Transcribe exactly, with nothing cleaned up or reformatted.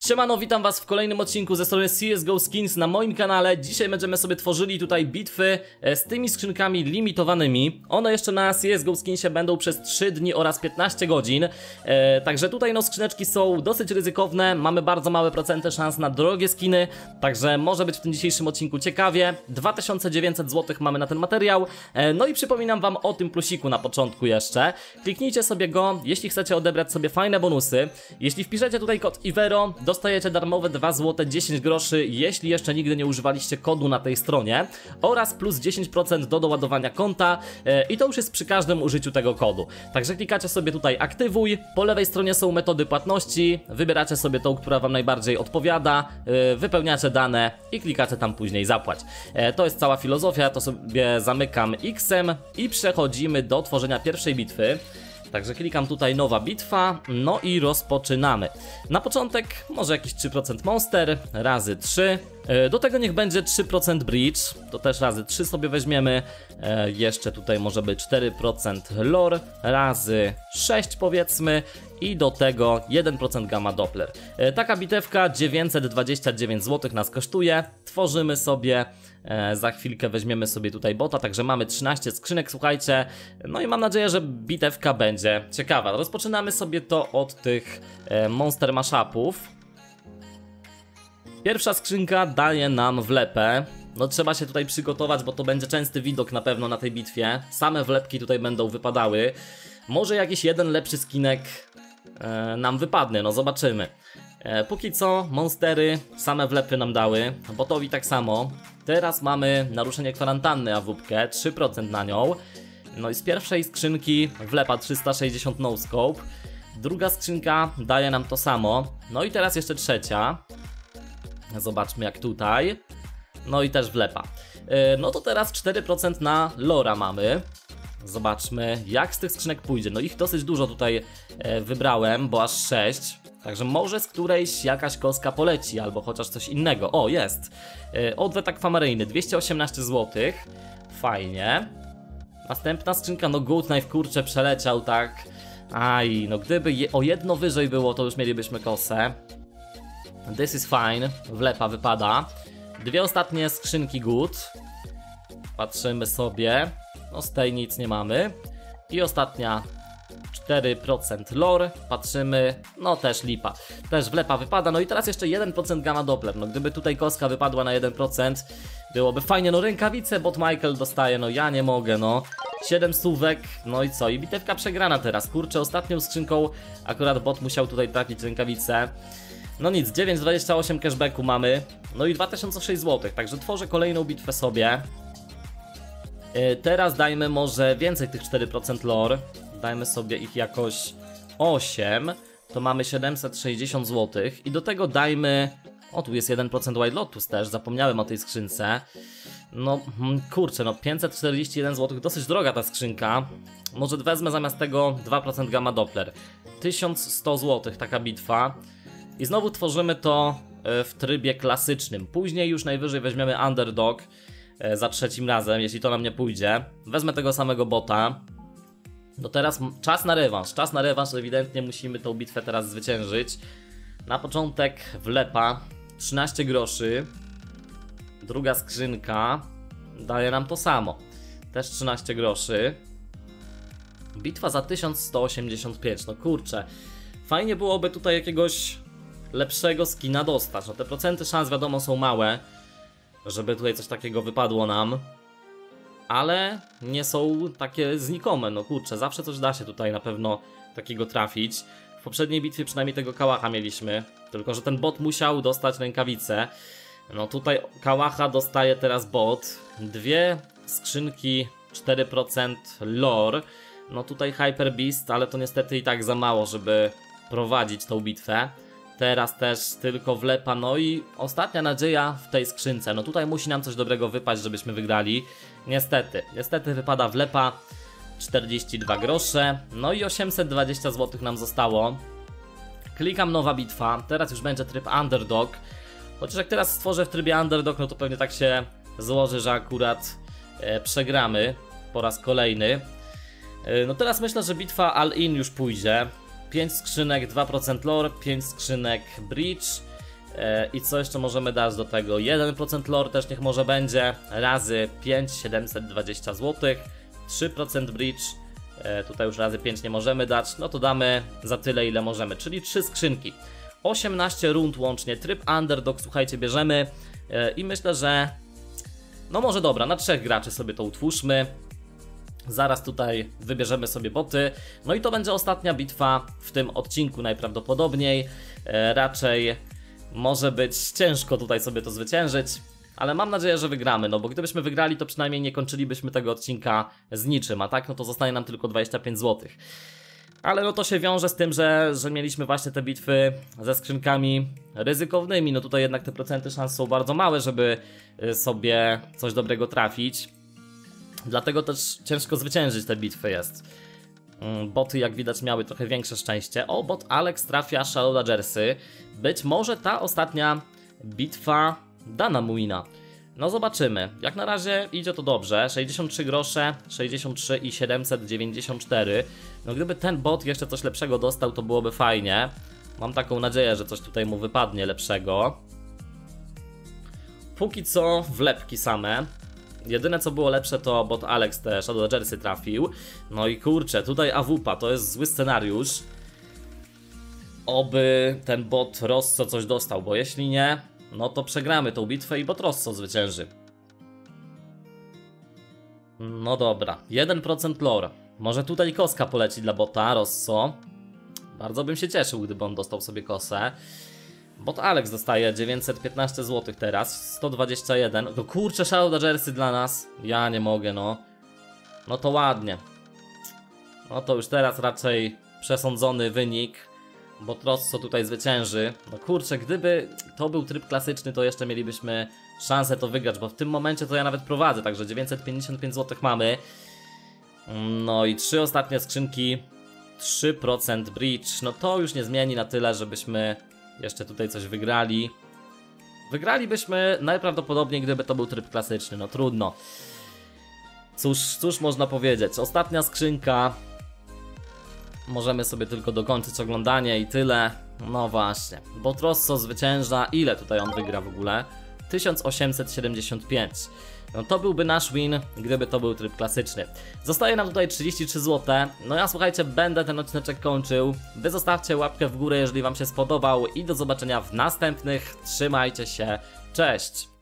Siemano, witam was w kolejnym odcinku ze strony C S G O Skins na moim kanale. Dzisiaj będziemy sobie tworzyli tutaj bitwy z tymi skrzynkami limitowanymi. One jeszcze na C S G O Skinsie będą przez trzy dni oraz piętnaście godzin. e, Także tutaj no skrzyneczki są dosyć ryzykowne. Mamy bardzo małe procenty szans na drogie skiny. Także może być w tym dzisiejszym odcinku ciekawie. dwa tysiące dziewięćset złotych mamy na ten materiał. e, No i przypominam wam o tym plusiku na początku jeszcze. Kliknijcie sobie go, jeśli chcecie odebrać sobie fajne bonusy. Jeśli wpiszecie tutaj kod Ivero, dostajecie darmowe dwa złote dziesięć groszy, jeśli jeszcze nigdy nie używaliście kodu na tej stronie, oraz plus dziesięć procent do doładowania konta e, i to już jest przy każdym użyciu tego kodu. Także klikacie sobie tutaj aktywuj, po lewej stronie są metody płatności, wybieracie sobie tą, która wam najbardziej odpowiada, e, wypełniacie dane i klikacie tam później zapłać. E, to jest cała filozofia, to sobie zamykam X-em i przechodzimy do tworzenia pierwszej bitwy. Także klikam tutaj nowa bitwa, no i rozpoczynamy. Na początek może jakiś trzy procent monster, razy trzy. Do tego niech będzie trzy procent bridge, to też razy trzy sobie weźmiemy. e, Jeszcze tutaj może być cztery procent lore, razy sześć powiedzmy. I do tego jeden procent gamma doppler. e, Taka bitewka dziewięćset dwadzieścia dziewięć złotych nas kosztuje. Tworzymy sobie, e, za chwilkę weźmiemy sobie tutaj bota. Także mamy trzynaście skrzynek, słuchajcie. No i mam nadzieję, że bitewka będzie ciekawa. Rozpoczynamy sobie to od tych e, monster mashupów. Pierwsza skrzynka daje nam wlepę. No trzeba się tutaj przygotować, bo to będzie częsty widok na pewno na tej bitwie. Same wlepki tutaj będą wypadały. Może jakiś jeden lepszy skinek e, nam wypadnie, no zobaczymy. e, Póki co monstery same wlepy nam dały, botowi tak samo. Teraz mamy naruszenie kwarantanny A W P-kę, trzy procent na nią. No i z pierwszej skrzynki wlepa trzysta sześćdziesiąt no scope. Druga skrzynka daje nam to samo. No i teraz jeszcze trzecia. Zobaczmy jak tutaj. No i też wlepa. e, No to teraz cztery procent na lora mamy. Zobaczmy jak z tych skrzynek pójdzie. No ich dosyć dużo tutaj e, wybrałem, bo aż sześć. Także może z którejś jakaś kostka poleci, albo chociaż coś innego. O, jest e, odwet akwamaryjny, dwieście osiemnaście złotych. Fajnie. Następna skrzynka, no Good Knife, kurczę, przeleciał tak. Aj, no gdyby je, o jedno wyżej było, to już mielibyśmy kosę. This is fine, wlepa wypada. Dwie ostatnie skrzynki good. Patrzymy sobie. No z tej nic nie mamy. I ostatnia cztery procent lore. Patrzymy, no też lipa. Też wlepa wypada, no i teraz jeszcze jeden procent gamma doppler. No gdyby tutaj kostka wypadła na jeden procent, byłoby fajnie. No rękawice bot Michael dostaje, no ja nie mogę, no. siedem stówek, no i co? I bitewka przegrana teraz. Kurczę, ostatnią skrzynką akurat bot musiał tutaj trafić rękawice. No nic, dziewięć dwadzieścia osiem cashbacku mamy. No i dwa tysiące sześć złotych, także tworzę kolejną bitwę sobie. Yy, teraz dajmy może więcej tych cztery procent lore. Dajmy sobie ich jakoś osiem. To mamy siedemset sześćdziesiąt złotych. I do tego dajmy... O, tu jest jeden procent Wild Lotus też, zapomniałem o tej skrzynce. No kurczę, no pięćset czterdzieści jeden złotych, dosyć droga ta skrzynka. Może wezmę zamiast tego dwa procent gamma doppler. tysiąc sto złotych taka bitwa. I znowu tworzymy to w trybie klasycznym. Później już najwyżej weźmiemy underdog za trzecim razem, jeśli to nam nie pójdzie. Wezmę tego samego bota. No teraz czas na rewanż. Czas na rewanż, ewidentnie musimy tą bitwę teraz zwyciężyć. Na początek wlepa trzynaście groszy. Druga skrzynka daje nam to samo. Też trzynaście groszy. Bitwa za tysiąc sto osiemdziesiąt pięć. No kurczę. Fajnie byłoby tutaj jakiegoś lepszego skina dostać. No te procenty szans wiadomo są małe, żeby tutaj coś takiego wypadło nam, ale nie są takie znikome. No kurczę, zawsze coś da się tutaj na pewno takiego trafić. W poprzedniej bitwie przynajmniej tego kałacha mieliśmy, tylko że ten bot musiał dostać rękawicę. No tutaj kałacha dostaje teraz bot. Dwie skrzynki cztery procent lore. No tutaj Hyper Beast, ale to niestety i tak za mało, żeby prowadzić tą bitwę. Teraz też tylko wlepa, no i ostatnia nadzieja w tej skrzynce. No tutaj musi nam coś dobrego wypaść, żebyśmy wygrali. Niestety, niestety wypada wlepa, czterdzieści dwa grosze. No i osiemset dwadzieścia złotych nam zostało. Klikam nowa bitwa, teraz już będzie tryb underdog. Chociaż jak teraz stworzę w trybie underdog, no to pewnie tak się złoży, że akurat e, przegramy po raz kolejny. e, No teraz myślę, że bitwa all in już pójdzie. pięć skrzynek, dwa procent lore, pięć skrzynek bridge. I co jeszcze możemy dać do tego? jeden procent lore też niech może będzie, razy pięć, siedemset dwadzieścia złotych, trzy procent bridge, tutaj już razy pięć nie możemy dać, no to damy za tyle ile możemy, czyli trzy skrzynki. osiemnaście rund łącznie, tryb underdog, słuchajcie, bierzemy i myślę, że no może dobra, na trzech graczy sobie to utwórzmy. Zaraz tutaj wybierzemy sobie boty. No i to będzie ostatnia bitwa w tym odcinku najprawdopodobniej. E, raczej może być ciężko tutaj sobie to zwyciężyć, ale mam nadzieję, że wygramy, no bo gdybyśmy wygrali, to przynajmniej nie kończylibyśmy tego odcinka z niczym, a tak no to zostanie nam tylko dwadzieścia pięć złotych. Ale no to się wiąże z tym, że, że mieliśmy właśnie te bitwy ze skrzynkami ryzykownymi. No tutaj jednak te procenty szans są bardzo małe, żeby sobie coś dobrego trafić. Dlatego też ciężko zwyciężyć te bitwy jest. Boty jak widać miały trochę większe szczęście. O, bot Alex trafia Shadow Dodgersy. Być może ta ostatnia bitwa da nam wina. No zobaczymy. Jak na razie idzie to dobrze. sześćdziesiąt trzy grosze, sześćdziesiąt trzy i siedemset dziewięćdziesiąt cztery. No gdyby ten bot jeszcze coś lepszego dostał, to byłoby fajnie. Mam taką nadzieję, że coś tutaj mu wypadnie lepszego. Póki co wlepki same. Jedyne co było lepsze to bot Alex te Shadow Dodgersy trafił. No i kurczę, tutaj A W P A to jest zły scenariusz. Oby ten bot Rosso coś dostał, bo jeśli nie, no to przegramy tą bitwę i bot Rosso zwycięży. No dobra, jeden procent lore. Może tutaj koska poleci dla bota Rosso. Bardzo bym się cieszył, gdyby on dostał sobie kosę. Bot Alex dostaje dziewięćset piętnaście złotych teraz, sto dwadzieścia jeden. No kurczę, Shadow Dodgersy dla nas. Ja nie mogę, no. No to ładnie. No to już teraz raczej przesądzony wynik. Bot Rosso tutaj zwycięży. No kurczę, gdyby to był tryb klasyczny, to jeszcze mielibyśmy szansę to wygrać, bo w tym momencie to ja nawet prowadzę, także dziewięćset pięćdziesiąt pięć złotych mamy. No i trzy ostatnie skrzynki, trzy procent bridge. No to już nie zmieni na tyle, żebyśmy jeszcze tutaj coś wygrali. Wygralibyśmy najprawdopodobniej, gdyby to był tryb klasyczny, no trudno. Cóż, cóż można powiedzieć, ostatnia skrzynka. Możemy sobie tylko dokończyć oglądanie i tyle. No właśnie, bot Rosso zwycięża. Ile tutaj on wygra w ogóle? tysiąc osiemset siedemdziesiąt pięć. No to byłby nasz win, gdyby to był tryb klasyczny. Zostaje nam tutaj trzydzieści trzy złote. No ja słuchajcie, będę ten odcinek kończył. Wy zostawcie łapkę w górę, jeżeli wam się spodobał i do zobaczenia w następnych. Trzymajcie się, cześć!